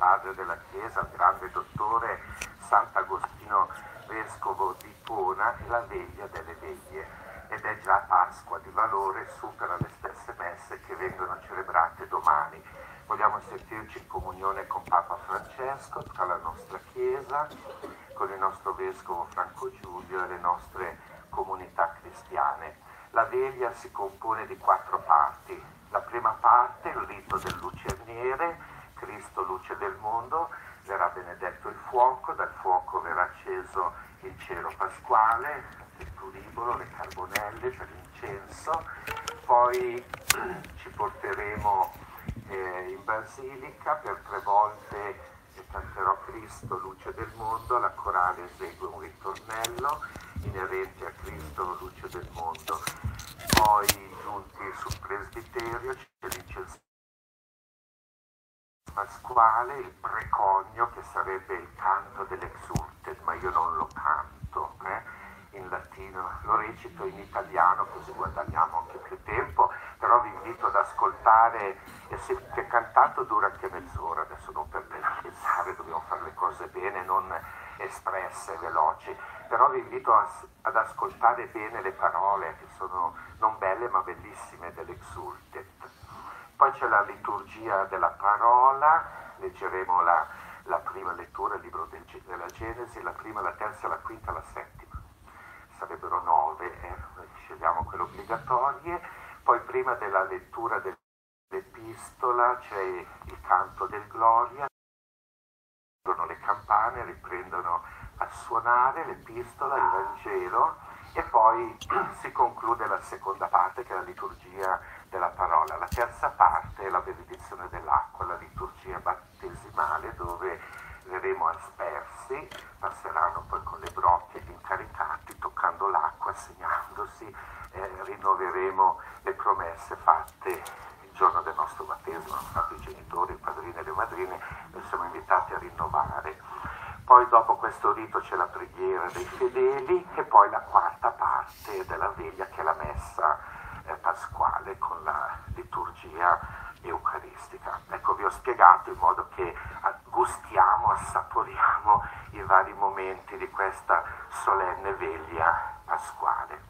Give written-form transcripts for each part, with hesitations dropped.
padre della Chiesa, il grande dottore Sant'Agostino, vescovo di Ipona, è la veglia delle veglie ed è già Pasqua di valore, supera le stesse messe che vengono celebrate domani. Vogliamo sentirci in comunione con Papa Francesco, tra la nostra Chiesa, con il nostro Vescovo Franco Giulio e le nostre comunità cristiane. La veglia si compone di 4 parti. La prima parte, il rito del lucerniere, Cristo luce del mondo, verrà benedetto il fuoco, dal fuoco verrà acceso il cero pasquale, il turibolo, le carbonelle per l'incenso, poi ci porteremo in basilica per 3 volte canterò Cristo luce del mondo, la corale esegue un ritornello inerente a Cristo luce del mondo. Poi giunti sul presbiterio c'è l'incenso pasquale, il preconio che sarebbe il canto dell'exultet, ma io non lo canto in latino, lo recito in italiano così guadagniamo anche più tempo, però vi invito ad ascoltare, e se è cantato dura anche mezz'ora, adesso non per pensare, dobbiamo fare le cose bene, non espresse, veloci, però vi invito ad ascoltare bene le parole che sono non belle ma bellissime dell'exultet. Poi c'è la liturgia della parola, leggeremo la prima lettura, il libro della Genesi, la prima, la terza, la quinta, la settima. Sarebbero 9, scegliamo quelle obbligatorie. Poi prima della lettura dell'epistola c'è il canto del Gloria, le campane riprendono a suonare l'epistola, il Vangelo, e poi si conclude la seconda parte che è la liturgia della parola. La terza parte è la benedizione dell'acqua, la liturgia battesimale, dove verremo aspersi, passeranno poi con le brocche gli incaricati, toccando l'acqua, segnandosi, rinnoveremo le promesse fatte il giorno del nostro battesimo, hanno fatto i genitori, i padrini e le madrine, noi siamo invitati a rinnovare. Poi dopo questo rito c'è la preghiera dei fedeli e poi la quarta parte della veglia che è la messa pasquale con la liturgia eucaristica. Ecco, vi ho spiegato in modo che gustiamo, assaporiamo i vari momenti di questa solenne veglia pasquale.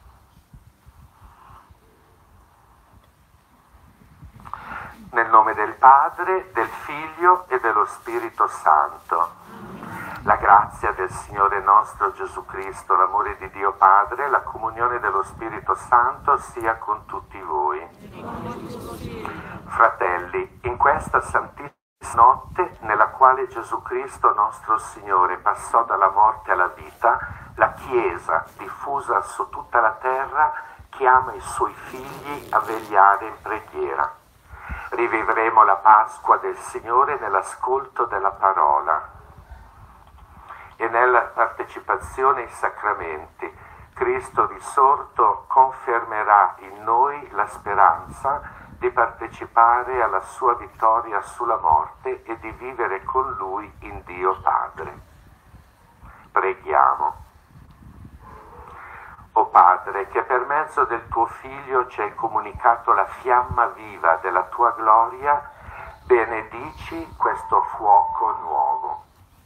Nel nome del Padre, del Figlio e dello Spirito Santo. La grazia del Signore nostro Gesù Cristo, l'amore di Dio Padre, la comunione dello Spirito Santo sia con tutti voi. Fratelli, in questa santissima notte nella quale Gesù Cristo nostro Signore passò dalla morte alla vita, la Chiesa, diffusa su tutta la terra, chiama i suoi figli a vegliare in preghiera. Rivivremo la Pasqua del Signore nell'ascolto della parola e nella partecipazione ai sacramenti. Cristo risorto confermerà in noi la speranza di partecipare alla sua vittoria sulla morte e di vivere con Lui in Dio Padre. Preghiamo. O Padre, che per mezzo del tuo Figlio ci hai comunicato la fiamma viva della tua gloria, benedici questo fuoco nuovo.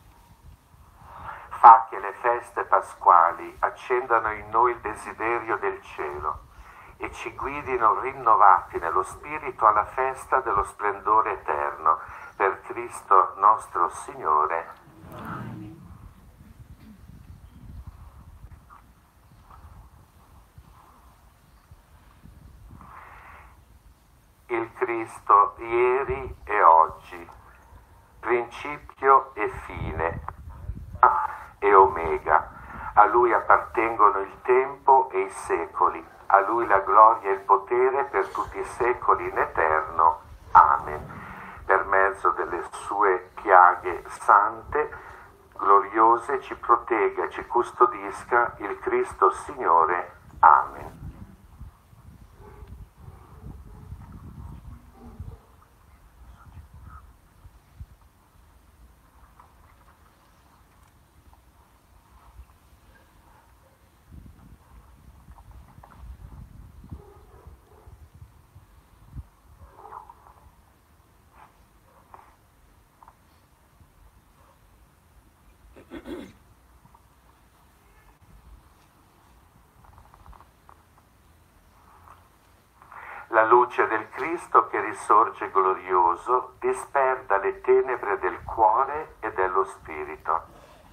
Fa che le feste pasquali accendano in noi il desiderio del cielo e ci guidino rinnovati nello spirito alla festa dello splendore eterno. Per Cristo nostro Signore. Il Cristo ieri e oggi, principio e fine, e Omega. A Lui appartengono il tempo e i secoli. A Lui la gloria e il potere per tutti i secoli in eterno. Amen. Per mezzo delle sue piaghe sante, gloriose, ci protegga e ci custodisca il Cristo Signore. Amen. La luce del Cristo che risorge glorioso disperda le tenebre del cuore e dello spirito.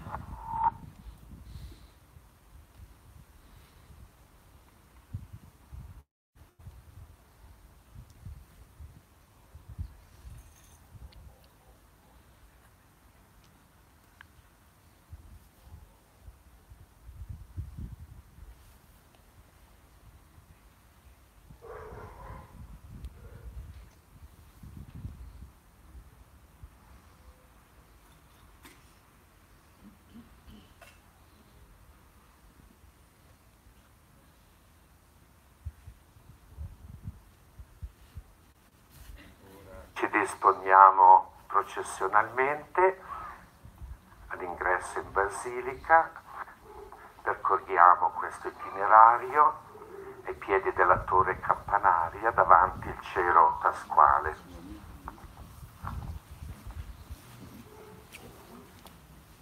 Ci disponiamo processionalmente all'ingresso in Basilica, percorriamo questo itinerario ai piedi della torre campanaria davanti il cero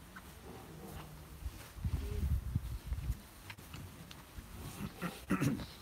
pasquale.